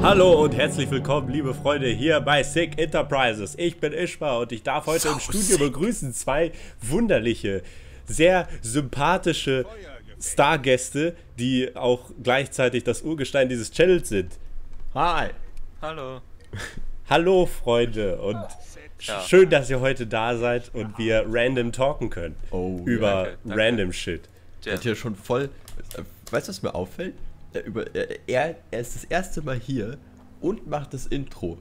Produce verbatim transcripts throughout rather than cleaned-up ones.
Hallo und herzlich willkommen, liebe Freunde, hier bei Sick Enterprises. Ich bin Ishma und ich darf heute so im Studio sick. begrüßen zwei wunderliche, sehr sympathische Stargäste, die auch gleichzeitig das Urgestein dieses Channels sind. Hi. Hallo. Hallo, Freunde, und ja. schön, dass ihr heute da seid und wir random talken können. Oh, über danke, danke. random Shit. Der hat hier schon voll. Weißt du, was mir auffällt? Er, über, er, er ist das erste Mal hier und macht das Intro.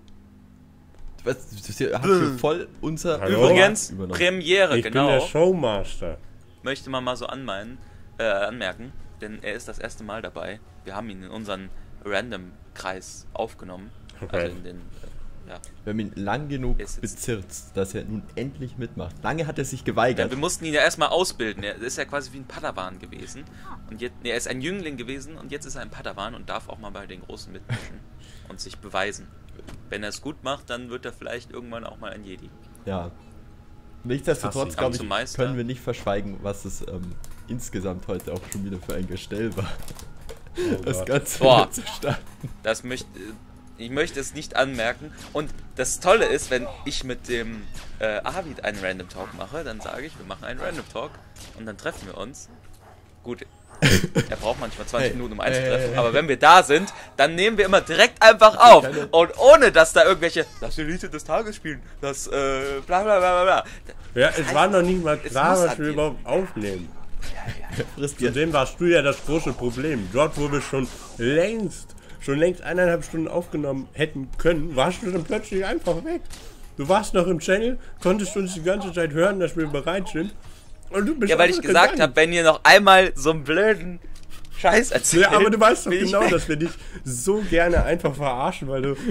Was, das hier, hat hier voll unser Hallo? Übrigens, übernommen. Premiere, ich genau. Ich bin der Showmaster. Möchte man mal so anmeinen, äh, anmerken, denn er ist das erste Mal dabei. Wir haben ihn in unseren Random-Kreis aufgenommen. Okay. Also in den, äh, ja. Wir haben ihn lang genug bezirzt, dass er nun endlich mitmacht. Lange hat er sich geweigert. Ja, wir mussten ihn ja erstmal ausbilden. Er ist ja quasi wie ein Padawan gewesen. Und jetzt, nee, er ist ein Jüngling gewesen und jetzt ist er ein Padawan und darf auch mal bei den Großen mitmischen und sich beweisen. Wenn er es gut macht, dann wird er vielleicht irgendwann auch mal ein Jedi. Ja. Nichtsdestotrotz, glaube ich, können wir nicht verschweigen, was es ähm, insgesamt heute auch schon wieder für ein Gestell war. Oh das Ganze Boah, zu starten. Das möchte... Ich möchte es nicht anmerken. Und das Tolle ist, wenn ich mit dem äh, Arvid einen Random Talk mache, dann sage ich, wir machen einen Random Talk und dann treffen wir uns. Gut, er braucht manchmal zwanzig hey, Minuten, um einzutreffen, hey, hey, aber hey. wenn wir da sind, dann nehmen wir immer direkt einfach auf. Und ohne, dass da irgendwelche, das Elite des Tages spielen, das äh, bla bla bla bla. Ja, es heißt, war noch nicht mal klar, was wir überhaupt aufnehmen. Ja, ja. Zudem warst du ja das große Problem. Dort, wo wir schon längst schon längst eineinhalb Stunden aufgenommen hätten können, warst du dann plötzlich einfach weg. Du warst noch im Channel, konntest uns die ganze Zeit hören, dass wir bereit sind. Und du bist ja, weil ich gesagt habe, wenn ihr noch einmal so einen blöden Scheiß erzählt. Ja, aber du weißt doch genau, dass wir dich so gerne einfach verarschen, weil du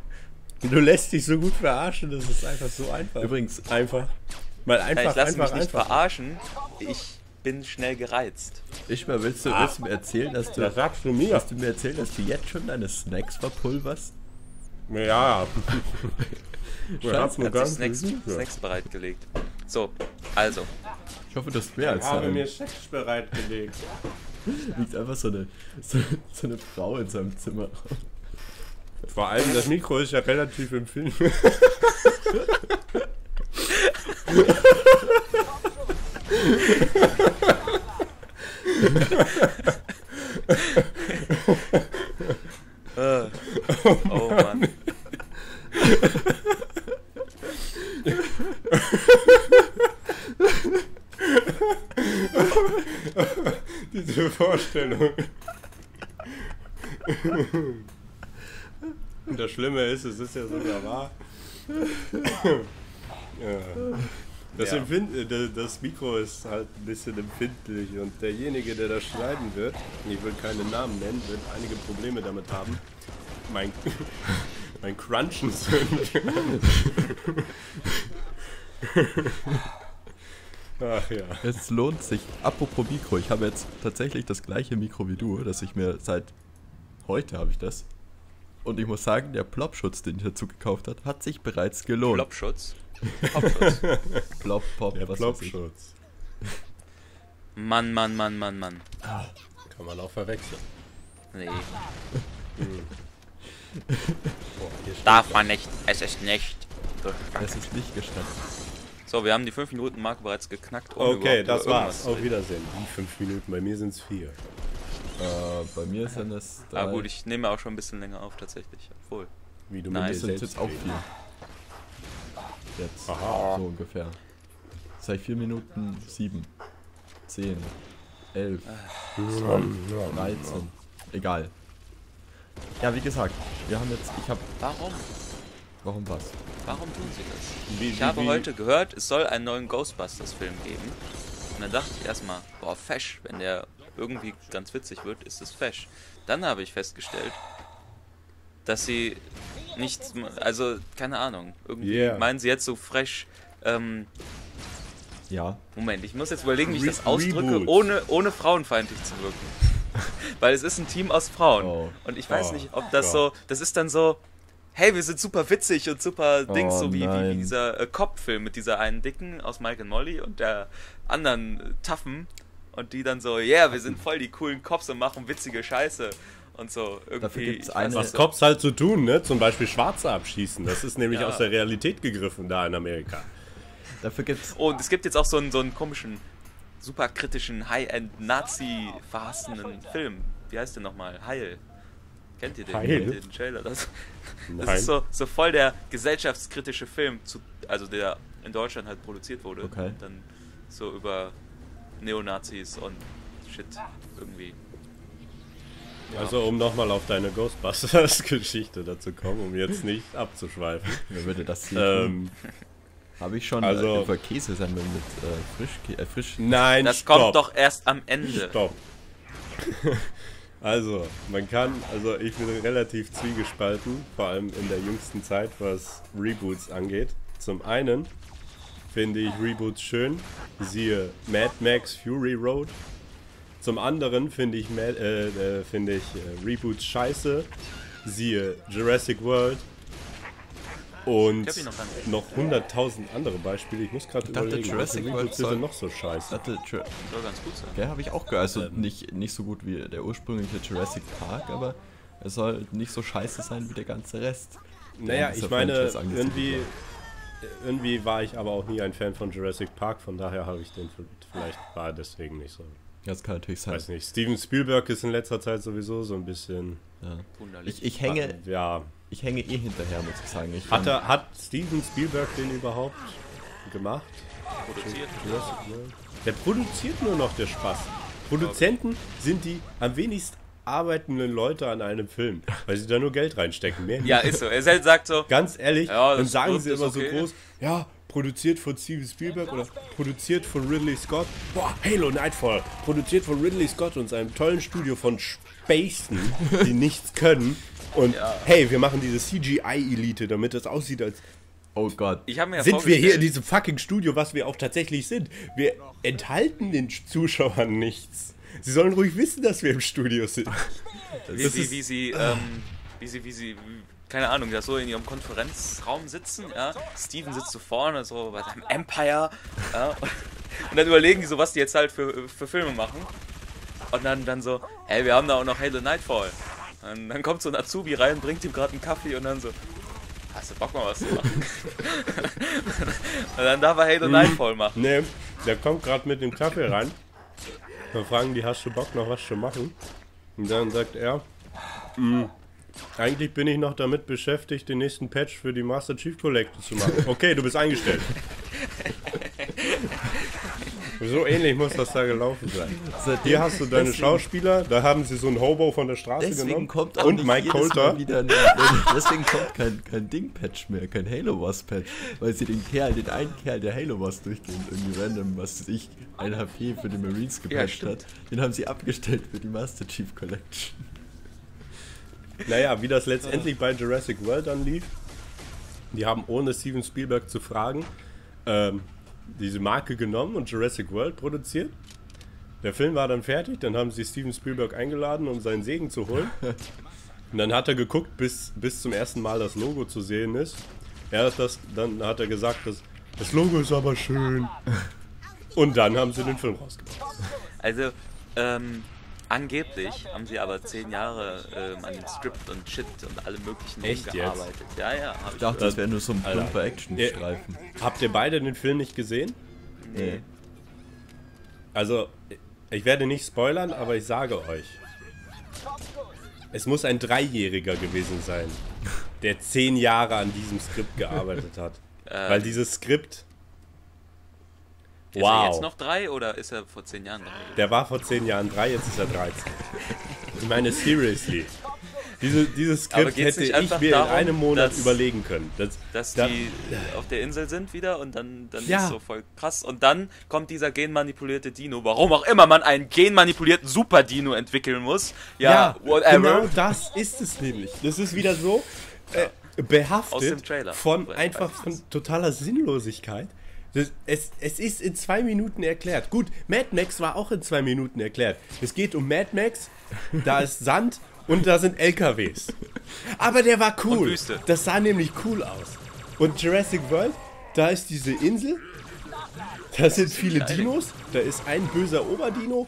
du lässt dich so gut verarschen, das ist einfach so einfach. Übrigens einfach. Weil einfach, ja, ich lasse einfach, mich nicht einfach. verarschen. Ich bin schnell gereizt. Ich mal, willst du, ah, willst du mir erzählen, dass du, das sagst du mir. Willst du mir erzählen, dass du jetzt schon deine Snacks verpulverst? Ja. Ich habe mir ganz Snacks, Snacks bereitgelegt. So, also. Ich hoffe, du hast mehr ich als Ich habe mir Snacks bereitgelegt. Liegt einfach so eine, so, so eine Frau in seinem Zimmer. Vor allem, das Mikro ist ja relativ empfindlich. Oh Mann. Diese Vorstellung. Und das Schlimme ist, es ist ja sogar wahr. Ja. Das, ja. das Mikro ist halt ein bisschen empfindlich und derjenige, der das schneiden wird, ich will keinen Namen nennen, wird einige Probleme damit haben. Mein, mein Crunchen sind. Ach ja. Es lohnt sich. Apropos Mikro, ich habe jetzt tatsächlich das gleiche Mikro wie du, das ich mir seit heute habe ich das. Und ich muss sagen, der Plopschutz, den ich dazu gekauft habe, hat sich bereits gelohnt. Plopschutz? Plopschutz. Plop, Pop, der Plopschutz. Mann, Mann, Mann, Mann, Mann. Kann man auch verwechseln. Nee. Hm. Boah, darf man nicht. Es ist nicht gestattet. Es ist nicht gestattet. So, wir haben die fünf Minuten Marke bereits geknackt. Okay, das war's. Auf Wiedersehen. Die fünf Minuten, bei mir sind es vier. Äh, bei mir sind es drei. Ah gut, ich nehme auch schon ein bisschen länger auf tatsächlich. Obwohl. Wie du Nein, mit es sind jetzt auch vier. Jetzt. Aha. So ungefähr. Seit vier Minuten sieben. zehn. elf. zwölf. dreizehn. Egal. Ja, wie gesagt, wir haben jetzt. Ich hab. Warum? Warum was? Warum tun sie das? Wie, ich wie, habe wie? heute gehört, es soll einen neuen Ghostbusters-Film geben. Und dann dachte ich erstmal, boah, fesch, wenn der irgendwie ganz witzig wird, ist es fesch. Dann habe ich festgestellt, dass sie nicht, also, keine Ahnung, irgendwie yeah. meinen sie jetzt so frech, ähm, ja. Moment, ich muss jetzt überlegen, wie ich das ausdrücke, ohne, ohne frauenfeindlich zu wirken. Weil es ist ein Team aus Frauen. Oh. Und ich weiß oh. nicht, ob das so, das ist dann so, hey, wir sind super witzig und super Dings, oh, so wie, wie, wie dieser äh, Cop-Film mit dieser einen Dicken aus Mike and Molly und der anderen äh, Taffen. Und die dann so, yeah, wir sind voll die coolen Cops und machen witzige Scheiße. und so. Dafür Irgendwie, gibt's ich eine- weiß Was nicht so. Cops halt so tun, ne? Zum Beispiel Schwarze abschießen. Das ist nämlich Ja. aus der Realität gegriffen da in Amerika. Dafür gibt's. Und es gibt jetzt auch so einen, so einen komischen, super kritischen, High-End-Nazi-verhassenen Film. Wie heißt der nochmal? Heil. Kennt ihr den? Heil? Den Trailer? Das, das Nein. ist so, so voll der gesellschaftskritische Film, zu, also der in Deutschland halt produziert wurde. Okay. Und dann so über Neonazis und Shit irgendwie. Also um nochmal auf deine Ghostbusters-Geschichte dazu kommen, um jetzt nicht abzuschweifen. Wer würde das hier tun? ähm, Habe ich schon also- äh, über Käsesemmel mit äh, Frischkä äh, frisch. nein, Das stopp. kommt doch erst am Ende. Stopp. Also, man kann, also ich bin relativ zwiegespalten, vor allem in der jüngsten Zeit, was Reboots angeht. Zum einen finde ich Reboots schön, siehe Mad Max Fury Road. Zum anderen finde ich, Mad, äh, äh, finde ich äh, Reboots scheiße, siehe Jurassic World. Und Ich hab ihn noch gar nicht. noch hunderttausend andere Beispiele. Ich muss gerade dachte, überlegen, Jurassic welche World Reboots sind soll- denn noch so scheiße. Hatte Ju- Soll ganz gut sein. Ja, habe ich auch gehört. Also Ähm. nicht, nicht so gut wie der ursprüngliche Jurassic Park, aber es soll nicht so scheiße sein wie der ganze Rest. der Naja, an dieser ich meine, Franchise angesiedelt irgendwie, war. irgendwie war ich aber auch nie ein Fan von Jurassic Park, von daher habe ich den vielleicht war deswegen nicht so. Das kann natürlich sein. Weiß nicht. Steven Spielberg ist in letzter Zeit sowieso so ein bisschen. Ja. Wunderlich. Ich, ich, hänge, Ja. ich hänge eh hinterher, muss ich sagen. Ich Hat, fand- er, hat Steven Spielberg den überhaupt gemacht? produziert. Jurassic World? Der produziert nur noch, der Spaß. Produzenten sind die am wenigst arbeitenden Leute an einem Film, weil sie da nur Geld reinstecken. Mehr nicht. Ja, ist so. Er selbst sagt so, Ganz ehrlich, Ja, dann das sagen Skript sie ist immer okay. so groß, ja, produziert von Steven Spielberg oder produziert von Ridley Scott. Boah, Halo Nightfall, produziert von Ridley Scott und seinem tollen Studio von Spacen, die nichts können. Und Ja. hey, wir machen diese C G I-Elite, damit das aussieht, als Oh Gott. ich habe mir ja sind wir hier in vorgestellt- diesem fucking Studio, was wir auch tatsächlich sind. Wir enthalten den Zuschauern nichts. Sie sollen ruhig wissen, dass wir im Studio sind. Wie, Das wie, ist- wie sie, ähm, wie sie, wie sie, wie- keine Ahnung, da so in ihrem Konferenzraum sitzen, ja. Steven sitzt so vorne, so bei seinem Empire, ja. Und dann überlegen die so, was die jetzt halt für, für Filme machen. Und dann, dann so, hey, wir haben da auch noch Halo Nightfall. Und dann kommt so ein Azubi rein, bringt ihm gerade einen Kaffee und dann so, hast du Bock mal was zu machen? Und dann darf er Halo Nightfall machen. Nee, der kommt gerade mit dem Kaffee rein. Dann fragen die, hast du Bock noch was zu machen? Und dann sagt er, "Mm, eigentlich bin ich noch damit beschäftigt, den nächsten Patch für die Master Chief Collection zu machen. Okay, du bist eingestellt. So ähnlich muss das da gelaufen sein. Seitdem- Hier hast du deine deswegen- Schauspieler, da haben sie so einen Hobo von der Straße Deswegen genommen. kommt auch und nicht Mike jedes Mal Coulter. wieder ein, deswegen kommt kein, kein Ding-Patch mehr, kein Halo Wars Patch, weil sie den Kerl, den einen Kerl, der Halo Wars durchgehend irgendwie random, was weiß ich, ein H P für die Marines gepatcht stimmt. hat, den haben sie abgestellt für die Master Chief Collection. Naja, wie das letztendlich bei Jurassic World dann lief, die haben ohne Steven Spielberg zu fragen, ähm, diese Marke genommen und Jurassic World produziert. Der Film war dann fertig, dann haben sie Steven Spielberg eingeladen, um seinen Segen zu holen. Und dann hat er geguckt, bis, bis zum ersten Mal das Logo zu sehen ist. Er hat das, dann hat er gesagt, das, das Logo ist aber schön. Und dann haben sie den Film rausgebracht. Also, ähm, angeblich haben sie aber zehn Jahre ähm, an dem Skript und Shit und allem möglichen Echt gearbeitet. Ja, ja, hab Ich ich. dachte, das wäre nur so ein Alter. plumper Actionstreifen. Habt ihr beide den Film nicht gesehen? Nee. Also, ich werde nicht spoilern, aber ich sage euch, es muss ein Dreijähriger gewesen sein, der zehn Jahre an diesem Skript gearbeitet hat. Ähm. Weil dieses Skript, Ist er wow, jetzt noch drei oder ist er vor zehn Jahren drei? der war vor zehn Jahren drei, jetzt ist er dreizehn. Ich meine, seriously. Diese, dieses Aber Skript geht's hätte nicht ich einfach mir darum, in einem Monat dass- überlegen können. Das, Dass da- die auf der Insel sind wieder und dann, dann Ja. ist so voll krass. Und dann kommt dieser genmanipulierte Dino. Warum auch immer man einen genmanipulierten Super-Dino entwickeln muss. Ja, Ja, whatever. genau das ist es nämlich. Das ist wieder so äh, behaftet Aus dem Trailer. von Weil- einfach weiß von es. totaler Sinnlosigkeit. Das, es, es ist in zwei Minuten erklärt. Gut, Mad Max war auch in zwei Minuten erklärt. Es geht um Mad Max, da ist Sand und da sind L K Ws. Aber der war cool. Und Wüste. Das sah nämlich cool aus. Und Jurassic World, da ist diese Insel, da sind viele Dinos, da ist ein böser Oberdino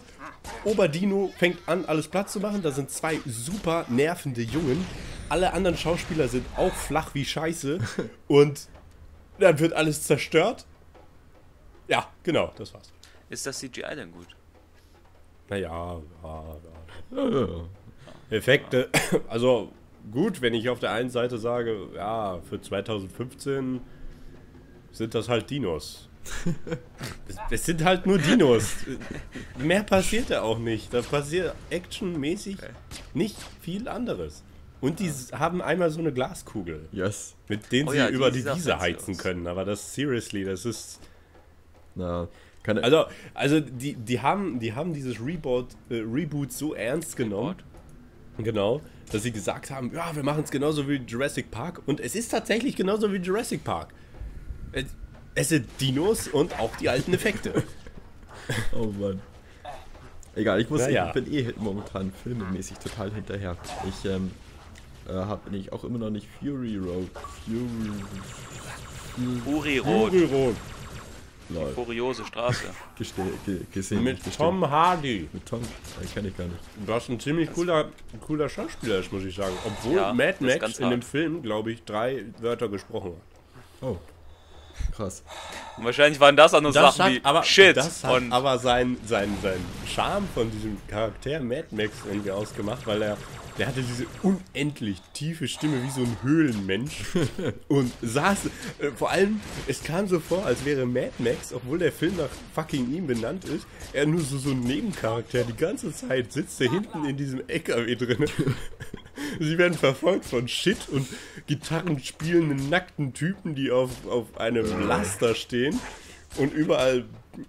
Oberdino fängt an, alles Platz zu machen. Da sind zwei super nervende Jungen. Alle anderen Schauspieler sind auch flach wie Scheiße. Und dann wird alles zerstört. Ja, genau, das war's. Ist das C G I denn gut? Naja, ja, ja. Effekte, also gut, wenn ich auf der einen Seite sage, ja, für zwanzig fünfzehn sind das halt Dinos. es, es sind halt nur Dinos. Mehr passiert da auch nicht. Da passiert actionmäßig okay. nicht viel anderes. Und die haben einmal so eine Glaskugel, yes. mit denen oh sie ja, über die die Wiese heizen können. Aber das, seriously, das ist... Na, keine also, also die, die, haben, die haben dieses Reboot, äh, Reboot so ernst genommen, genau, dass sie gesagt haben, ja, wir machen es genauso wie Jurassic Park. Und es ist tatsächlich genauso wie Jurassic Park. Es, es sind Dinos und auch die alten Effekte. Oh Mann. Egal, ich muss, ja, ich bin eh momentan filmemäßig total hinterher. Ich ähm, äh, habe ich auch immer noch nicht Fury Road. Fury, Fury Road. Fury Road. Die furiose Straße. Geste ge gesehen. Mit gestehen. Tom Hardy. Mit Tom, den kenne ich gar nicht. Was ein ziemlich cooler, cooler Schauspieler ist, muss ich sagen. Obwohl ja, Mad Max in hart. dem Film, glaube ich, drei Wörter gesprochen hat. Oh. Krass. Und wahrscheinlich waren das auch nur Das Sachen hat, wie aber, Shit. das hat und aber sein, sein, sein Charme von diesem Charakter Mad Max irgendwie ausgemacht, weil er der hatte diese unendlich tiefe Stimme wie so ein Höhlenmensch und saß, äh, vor allem, es kam so vor, als wäre Mad Max, obwohl der Film nach fucking ihm benannt ist, er nur so, so ein Nebencharakter, die ganze Zeit sitzt er hinten in diesem L K W drin. Sie werden verfolgt von Shit und Gitarren spielenden nackten Typen, die auf, auf einem Laster stehen und überall,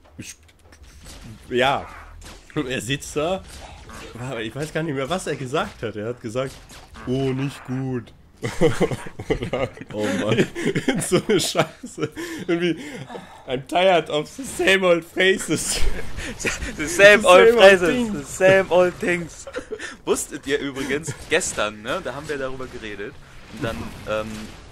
ja, und er sitzt da. Aber ich weiß gar nicht mehr, was er gesagt hat. Er hat gesagt, oh, nicht gut. Oder, oh Mann. So eine Scheiße. Irgendwie, I'm tired of the same old phrases. The same, the old phrases, the same old things. Wusstet ihr übrigens, gestern, ne, da haben wir darüber geredet. Und dann ähm,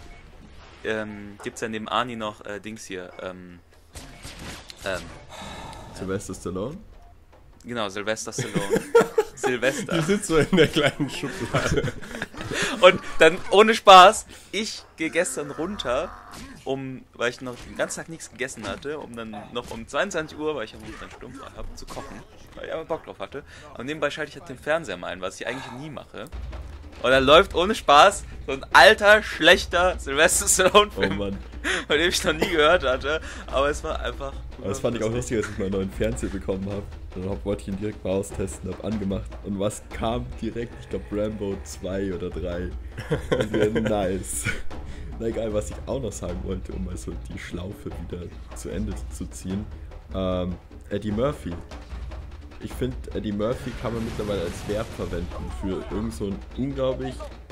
ähm, gibt es ja neben Arnie noch äh, Dings hier. Ähm, ähm, Sylvester Stallone? Genau, Sylvester Stallone. Silvester. Die sitzt so in der kleinen Schublade. Und dann, ohne Spaß, ich gehe gestern runter, um, weil ich noch den ganzen Tag nichts gegessen hatte, um dann noch um zweiundzwanzig Uhr, weil ich ja dann stumpf habe, zu kochen, weil ich aber Bock drauf hatte. Und nebenbei schalte ich halt den Fernseher mal ein, was ich eigentlich nie mache. Und dann läuft ohne Spaß so ein alter, schlechter Sylvester Stallone-Film, oh Mann. von dem ich noch nie gehört hatte, aber es war einfach... Aber das fand ich auch lustig, als ich meinen neuen Fernseher bekommen habe. Dann hab, wollte ich ihn direkt mal austesten, hab angemacht. Und was kam direkt? Ich glaube Rambo zwei oder drei. Nice. Na egal, was ich auch noch sagen wollte, um mal so die Schlaufe wieder zu Ende zu ziehen. Ähm, Eddie Murphy. Ich finde, Eddie Murphy kann man mittlerweile als Verb verwenden für irgend so einen unglaublich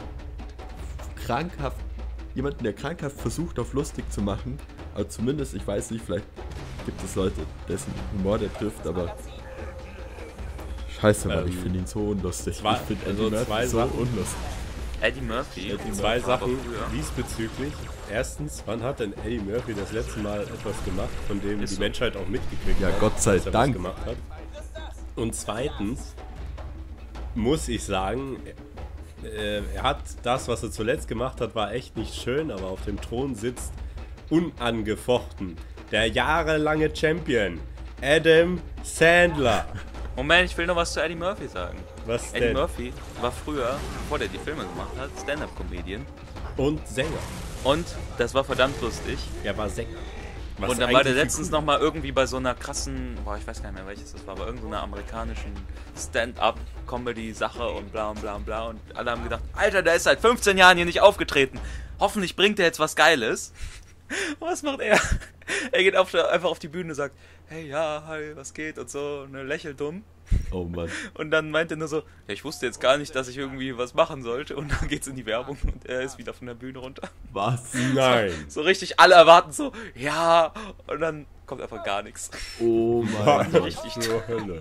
krankhaft, jemanden, der krankhaft versucht, auf lustig zu machen. Aber zumindest, ich weiß nicht, vielleicht gibt es Leute, dessen Humor der trifft, aber scheiße, Mann, ähm, ich finde ihn so unlustig. Zwei, ich finde also Eddie Murphy so unlustig. Eddie Murphy? Eddie zwei Murphy Sachen diesbezüglich. Erstens, wann hat denn Eddie Murphy das letzte Mal etwas gemacht, von dem Ist die so. Menschheit auch mitgekriegt ja, hat? Ja, Gott sei dass er Dank. Was gemacht hat? Und zweitens muss ich sagen, äh, er hat das, was er zuletzt gemacht hat, war echt nicht schön, aber auf dem Thron sitzt unangefochten der jahrelange Champion Adam Sandler. Moment, ich will noch was zu Eddie Murphy sagen. Was Eddie denn? Murphy war früher, bevor der die Filme gemacht hat, Stand-Up-Comedian. Und Sänger. Und das war verdammt lustig. Er war Sänger. Was und dann war der eigentlich letztens cool. nochmal irgendwie bei so einer krassen, boah, ich weiß gar nicht mehr welches das war, aber irgendeiner amerikanischen Stand-Up-Comedy-Sache und bla und bla und bla. Und alle haben gedacht, Alter, der ist seit fünfzehn Jahren hier nicht aufgetreten. Hoffentlich bringt er jetzt was Geiles. Und was macht er? Er geht auf, einfach auf die Bühne und sagt, hey, ja, hi, was geht und so, und er lächelt dumm. Oh Mann. Und dann meint er nur so, ja, ich wusste jetzt gar nicht, dass ich irgendwie was machen sollte. Und dann geht's in die Werbung und er ist wieder von der Bühne runter. Was? Nein. So richtig, alle erwarten so, ja, und dann kommt einfach gar nichts. Oh Mann. Richtig zur Hölle.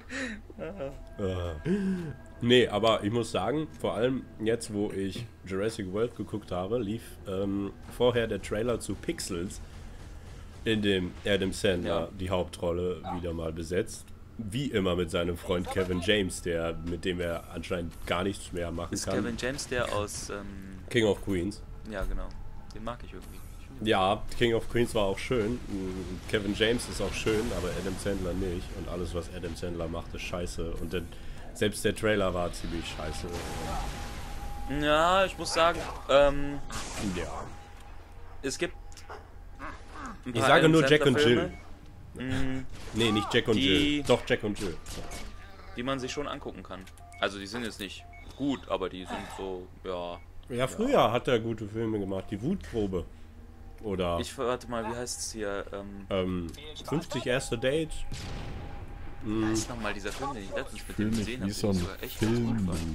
äh. Nee, aber ich muss sagen, vor allem jetzt, wo ich Jurassic World geguckt habe, lief ähm, vorher der Trailer zu Pixels, in dem Adam Sandler ja. die Hauptrolle wieder mal besetzt. wie immer mit seinem Freund Kevin James, der mit dem er anscheinend gar nichts mehr machen Ist kann. Kevin James der aus... Ähm, King of Queens. ja, genau. Den mag ich irgendwie. Ja, King of Queens war auch schön. Kevin James ist auch schön, aber Adam Sandler nicht. Und alles, was Adam Sandler macht, ist scheiße. Und der, selbst der Trailer war ziemlich scheiße. Ja, ich muss sagen, ähm, Ja. es gibt ein Ich paar sage Adam nur Jack und Sandler Jill. Filme, Nee, nicht Jack und Die- Jill. Doch, Jack und Jill. die man sich schon angucken kann. Also die sind jetzt nicht gut, aber die sind so, ja. Ja, früher hat er gute Filme gemacht. Die Wutprobe. Oder Ich warte mal, wie heißt es hier? Ähm, ähm, fünfzig erste Dates. wie ist nochmal dieser Film, den ich letztens mit Film dem ist gesehen wie habe, so den ein ich sogar echt ganz gut Film. fand.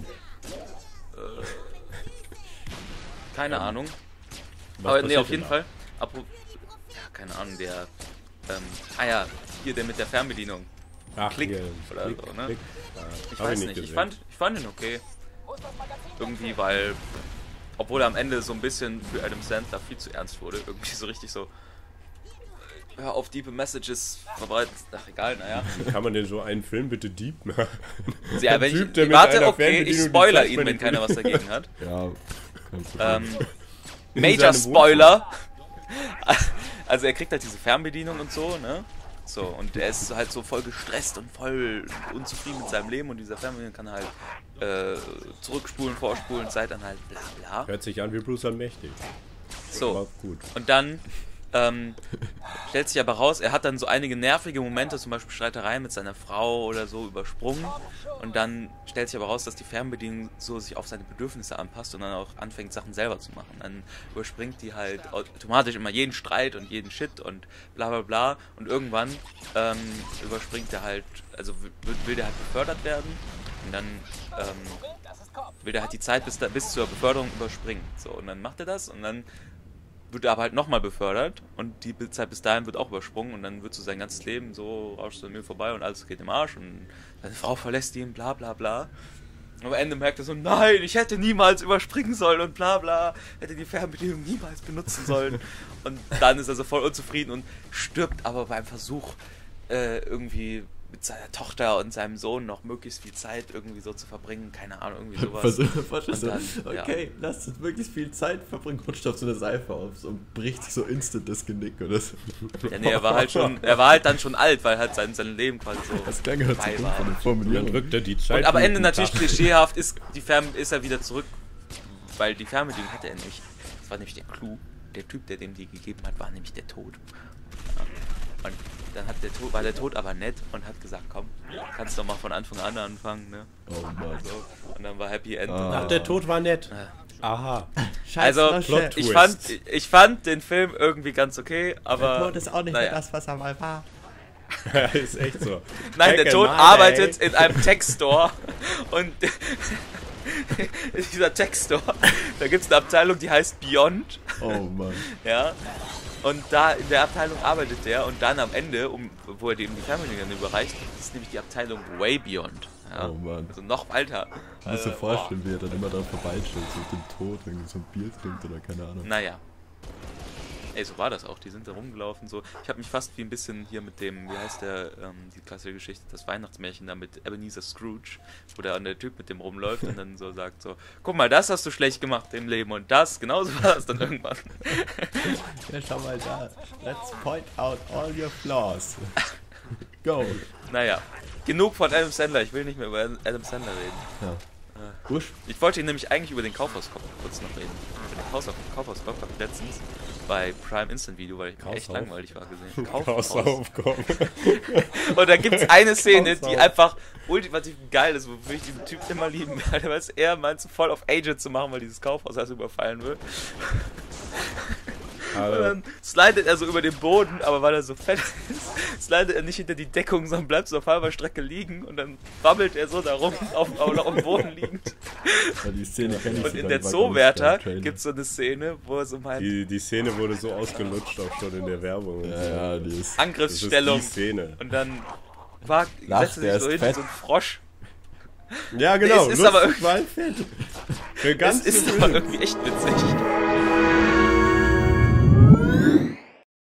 Keine Ahnung. Was Aber nee, passiert auf jeden denn Fall. Apro ja, keine Ahnung, der. Ähm, ah ja, hier der mit der Fernbedienung. da? Ach, Klick hier, oder Klick, so, ne? Klick. Ja, Ich hab weiß nicht nicht, ich gesehen. fand, ich fand ihn okay. Irgendwie, weil. Obwohl er am Ende so ein bisschen für Adam Sandler viel zu ernst wurde. Irgendwie so richtig so. Hör auf, diepe Messages verbreiten. Ach, egal, naja. Wie kann man denn so einen Film bitte deep machen? Ja, Ein wenn Typ, ich, der mit warte, einer okay, ich Fernbedienung die spoiler Zeit ihn, wenn keiner was dagegen hat. Ja, kein Problem. Ähm, In Major seinem Spoiler. Also er kriegt halt diese Fernbedienung und so, ne? So, und er ist halt so voll gestresst und voll unzufrieden mit seinem Leben und dieser Fernbedienung kann halt äh, zurückspulen, vorspulen, Zeit dann halt bla bla. Hört sich an wie Bruce Allmächtig. So, Aber gut. und dann ähm, stellt sich aber raus, er hat dann so einige nervige Momente, zum Beispiel Streitereien mit seiner Frau oder so übersprungen und dann stellt sich aber raus, dass die Fernbedienung so sich auf seine Bedürfnisse anpasst und dann auch anfängt, Sachen selber zu machen. Dann überspringt die halt automatisch immer jeden Streit und jeden Shit und bla bla bla und irgendwann ähm, überspringt er halt, also will, will der halt befördert werden und dann ähm, will der halt die Zeit bis, da, bis zur Beförderung überspringen. So, und dann macht er das und dann wird er aber halt nochmal befördert und die Zeit bis dahin wird auch übersprungen und dann wird so sein ganzes Leben so rauscht an mir vorbei und alles geht im Arsch und seine Frau verlässt ihn, bla bla bla. Und am Ende merkt er so, nein, ich hätte niemals überspringen sollen und bla bla, hätte die Fernbedienung niemals benutzen sollen. Und dann ist er so voll unzufrieden und stirbt aber beim Versuch, äh, irgendwie mit seiner Tochter und seinem Sohn noch möglichst viel Zeit irgendwie so zu verbringen, keine Ahnung, irgendwie sowas. Verstehst du? Und dann, ja. Okay, lasst uns möglichst viel Zeit verbringen, rutscht auf so eine Seife auf und bricht sich so instant das Genick oder so. Ja, nee, er war halt schon, er war halt dann schon alt, weil halt sein, sein Leben quasi so Das klang halt so vorbei gut war. von den Und dann Formulierungen. drückt er die Zeit. Und am Ende natürlich klischeehaft ist, die Fern ist er wieder zurück, weil die Fernbedienung hatte er nicht. Das war nämlich der Clou. Der Typ, der dem die gegeben hat, war nämlich der Tod. Ja. Und dann hat der Tod, war der Tod aber nett und hat gesagt, komm, kannst doch mal von Anfang an anfangen, ne? Oh Mann. So. Und dann war Happy End. Ah. Ach, der Tod war nett. Ja. Aha. Also, Plot ich Twist. fand, ich fand den Film irgendwie ganz okay, aber... Der Tod ist auch nicht naja. mehr das, was er mal war. Ist echt so. Nein, Back der in Tod my arbeitet day. in einem Tech-Store und in dieser Tech-Store, da gibt es eine Abteilung, die heißt Beyond, Oh Mann. ja, und da in der Abteilung arbeitet der und dann am Ende, um, wo er dem die Fernbedienung dann überreicht, ist nämlich die Abteilung Way Beyond, ja, Oh Mann. also noch weiter. Ich muss mir Äh, vorstellen, wie er dann immer dran vorbeistellt, so mit dem Tod, irgendwie so ein Bier trinkt oder keine Ahnung. boah, naja. Ey, so war das auch. Die sind da rumgelaufen. So. Ich habe mich fast wie ein bisschen hier mit dem, wie heißt der, ähm, die klassische Geschichte, das Weihnachtsmärchen da mit Ebenezer Scrooge, wo der, der Typ mit dem rumläuft und dann so sagt so, guck mal, das hast du schlecht gemacht im Leben und das, genauso war das dann irgendwann. Ja, schau mal da. Let's point out all your flaws. Go. Naja, genug von Adam Sandler. Ich will nicht mehr über Adam Sandler reden. Ja. Usch. Ich wollte ihn nämlich eigentlich über den Kaufhauskopf kurz noch reden. Über den Kaufhaus- Kaufhauskopf habe ich letztens bei Prime Instant Video, weil ich mir echt Kaufhaus? langweilig war, gesehen. Kaufhaus Kaufhaus. aufkommen. Und da gibt's eine Szene, die Kaufhaus. einfach ultimativ geil ist, wofür ich diesen Typ immer lieben werde, weil es er meint, so voll auf Agent zu machen, weil dieses Kaufhaus also überfallen wird. Und Also, dann slidet er so über den Boden, aber weil er so fett ist, slidet er nicht hinter die Deckung, sondern bleibt so auf halber Strecke liegen und dann wabbelt er so da rum, auf, auf, auf dem Boden liegend. Ja, die Szene kenne ich Und sogar, in der die war, glaub ich, Zoowärter beim Trailer. gibt's so eine Szene, wo er so meint, die, die Szene wurde so ausgelutscht, auch schon in der Werbung. und so. Ja, ja, die ist. Das ist Angriffsstellung. die Szene. Und dann wagt, Lacht, setzt der er sich so ist hin, fett. so ein Frosch. Ja, genau. Es ist aber lustig, weil fett. Für Es ganz ist aber irgendwie echt witzig.